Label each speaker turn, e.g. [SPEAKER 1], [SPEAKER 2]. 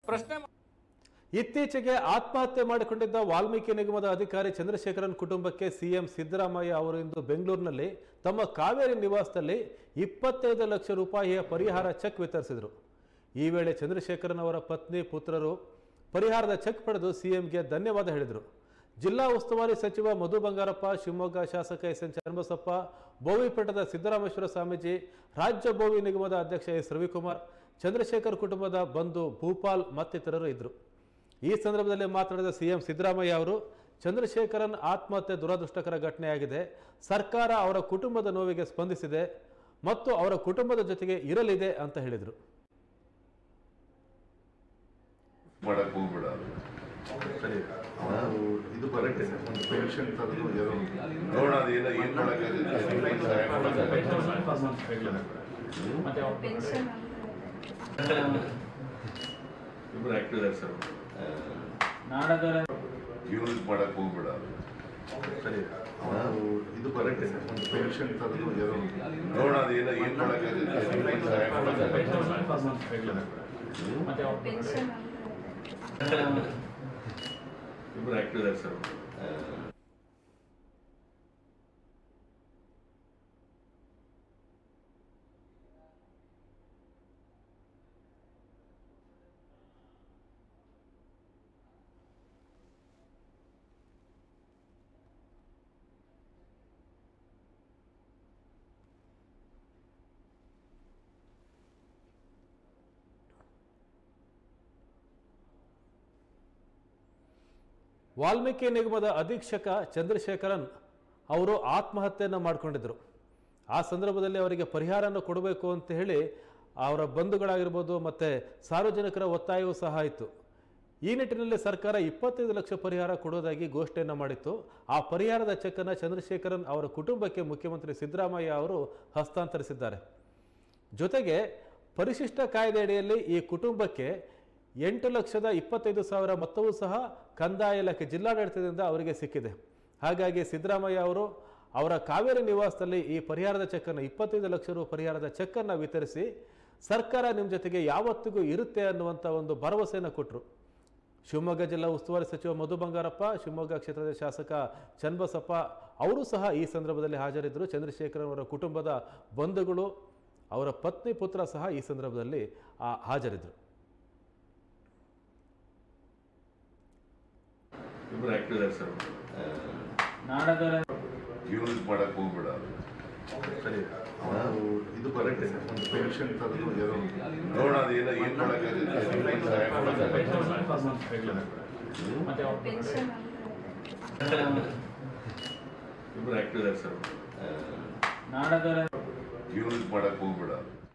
[SPEAKER 1] ಪ್ರಶ್ನೆ
[SPEAKER 2] ಇತ್ತೀಚೆಗೆ ಆತ್ಮಹತ್ಯೆ ಮಾಡಿಕೊಂಡಿದ್ದ ವಾಲ್ಮೀಕಿ ನಿಗಮದ ಅಧಿಕಾರಿ ಚಂದ್ರಶೇಖರನ್ ಕುಟುಂಬಕ್ಕೆ ಸಿಎಂ ಸಿದ್ದರಾಮಯ್ಯ ಅವರು ಇಂದು ಬೆಂಗಳೂರಿನಲ್ಲಿ ತಮ್ಮ ಕಾವೇರಿ ನಿವಾಸದಲ್ಲಿ 25 ಲಕ್ಷ ರೂಪಾಯಿಯ ಪರಿಹಾರ ಚೆಕ್ ವಿತರಿಸಿದರು. ಈ ವೇಳೆ ಚಂದ್ರಶೇಖರನ್ ಅವರ ಪತ್ನಿ ಪುತ್ರರು ಪರಿಹಾರದ ಚೆಕ್ ಪಡೆದು ಸಿಎಂಗೆ ಧನ್ಯವಾದ ಹೇಳಿದರು. ಜಿಲ್ಲಾ ಉಸ್ತುವಾರಿ ಸಚಿವ ಮಧು ಬಂಗಾರಪ್ಪ, ಶಿವಮೊಗ್ಗ ಶಾಸಕ ಎಸ್.ಎನ್. ಚನ್ನಬಸಪ್ಪ, ಬೋವಿಪೇಟದ ಸಿದ್ದರಾಮೇಶ್ವರ ಸ್ವಾಮೀಜಿ, ರಾಜ್ಯ ಬೋವಿ ನಿಗಮದ ಅಧ್ಯಕ್ಷ ಎಸ್. ರವಿಕುಮಾರ್, ಚಂದ್ರಶೇಖರ್ ಕುಟುಂಬದ ಬಂಧು ಭೂಪಾಲ್ ಮತ್ತಿತರರು ಇದ್ದರು. ಈ ಸಂದರ್ಭದಲ್ಲಿ ಮಾತನಾಡಿದ ಸಿಎಂ ಸಿದ್ದರಾಮಯ್ಯ ಅವರು, ಚಂದ್ರಶೇಖರನ್ ಆತ್ಮಹತ್ಯೆ ದುರದೃಷ್ಟಕರ ಘಟನೆಯಾಗಿದೆ. ಸರ್ಕಾರ ಅವರ ಕುಟುಂಬದ ನೋವಿಗೆ ಸ್ಪಂದಿಸಿದೆ ಮತ್ತು ಅವರ ಕುಟುಂಬದ ಜೊತೆಗೆ ಇರಲಿದೆ ಅಂತ ಹೇಳಿದರು.
[SPEAKER 3] ಇದು ಕರೆಕ್ಟ್ ಒಂದು ಪೆನ್ಷನ್
[SPEAKER 4] ಇಬ್ಬರು ಆಕ್ಟಿವ್ ಸರ್
[SPEAKER 3] ಯೂಸ್ ಮಾಡಕ್ ಹೋಗ್ಬೇಡ. ಸರಿ, ಇದು ಕರೆಕ್ಟ್ ಒಂದು ಪೆನ್ಷನ್ ನೋಡೋಣ ಅದೇನೋ ಏನ್
[SPEAKER 4] ಇಬ್ಬರು ಆಕ್ಟಿವ್ ಸರ್
[SPEAKER 2] ವಾಲ್ಮೀಕಿ ನಿಗಮದ ಅಧೀಕ್ಷಕ ಚಂದ್ರಶೇಖರನ್ ಅವರು ಆತ್ಮಹತ್ಯೆಯನ್ನು ಮಾಡಿಕೊಂಡಿದ್ದರು. ಆ ಸಂದರ್ಭದಲ್ಲಿ ಅವರಿಗೆ ಪರಿಹಾರವನ್ನು ಕೊಡಬೇಕು ಅಂತ ಹೇಳಿ ಅವರ ಬಂಧುಗಳಾಗಿರ್ಬೋದು ಮತ್ತು ಸಾರ್ವಜನಿಕರ ಒತ್ತಾಯವೂ ಸಹ ಇತ್ತು. ಈ ನಿಟ್ಟಿನಲ್ಲಿ ಸರ್ಕಾರ 25 ಲಕ್ಷ ಪರಿಹಾರ ಕೊಡೋದಾಗಿ ಘೋಷಣೆಯನ್ನು ಮಾಡಿತ್ತು. ಆ ಪರಿಹಾರದ ಚೆಕ್ಕನ್ನು ಚಂದ್ರಶೇಖರನ್ ಅವರ ಕುಟುಂಬಕ್ಕೆ ಮುಖ್ಯಮಂತ್ರಿ ಸಿದ್ದರಾಮಯ್ಯ ಅವರು ಹಸ್ತಾಂತರಿಸಿದ್ದಾರೆ. ಜೊತೆಗೆ ಪರಿಶಿಷ್ಟ ಕಾಯ್ದೆ ಅಡಿಯಲ್ಲಿ ಈ ಕುಟುಂಬಕ್ಕೆ 8,25,000 ಮೊತ್ತವೂ ಸಹ ಕಂದಾಯ ಇಲಾಖೆ ಜಿಲ್ಲಾಡಳಿತದಿಂದ ಅವರಿಗೆ ಸಿಕ್ಕಿದೆ. ಹಾಗಾಗಿ ಸಿದ್ದರಾಮಯ್ಯ ಅವರು ಅವರ ಕಾವೇರಿ ನಿವಾಸದಲ್ಲಿ ಈ ಪರಿಹಾರದ ಚೆಕ್ಕನ್ನು 25 ಲಕ್ಷ ರು ಪರಿಹಾರದ ಚೆಕ್ಕನ್ನು ವಿತರಿಸಿ ಸರ್ಕಾರ ನಿಮ್ಮ ಜೊತೆಗೆ ಯಾವತ್ತಿಗೂ ಇರುತ್ತೆ ಅನ್ನುವಂಥ ಒಂದು ಭರವಸೆಯನ್ನು ಕೊಟ್ಟರು. ಶಿವಮೊಗ್ಗ ಜಿಲ್ಲಾ ಉಸ್ತುವಾರಿ ಸಚಿವ ಮಧು ಬಂಗಾರಪ್ಪ, ಶಿವಮೊಗ್ಗ ಕ್ಷೇತ್ರದ ಶಾಸಕ ಚನ್ನಬಸಪ್ಪ ಅವರು ಸಹ ಈ ಸಂದರ್ಭದಲ್ಲಿ ಹಾಜರಿದ್ದರು. ಚಂದ್ರಶೇಖರ್ ಅವರ ಕುಟುಂಬದ ಬಂಧುಗಳು, ಅವರ ಪತ್ನಿ ಪುತ್ರ ಸಹ ಈ ಸಂದರ್ಭದಲ್ಲಿ ಹಾಜರಿದ್ದರು.
[SPEAKER 4] ಇಬ್ಬರು ಆಕ್ಟಿವ್ ಸರ್
[SPEAKER 3] ಯೂಸ್ ಮಾಡಕ್ ಹೋಗ್ಬೇಡ. ಸರಿ, ಇದು ಕರೆಕ್ಟ್ ಒಂದು ಪೆನ್ಷನ್ ನೋಡೋಣ ಅದೇನೋ ಏನ್
[SPEAKER 4] ಇಬ್ಬರು ಆಕ್ಟಿವ್ ಸರ್
[SPEAKER 3] ಯೂಸ್ ಮಾಡಕ್ ಹೋಗ್ಬೇಡ.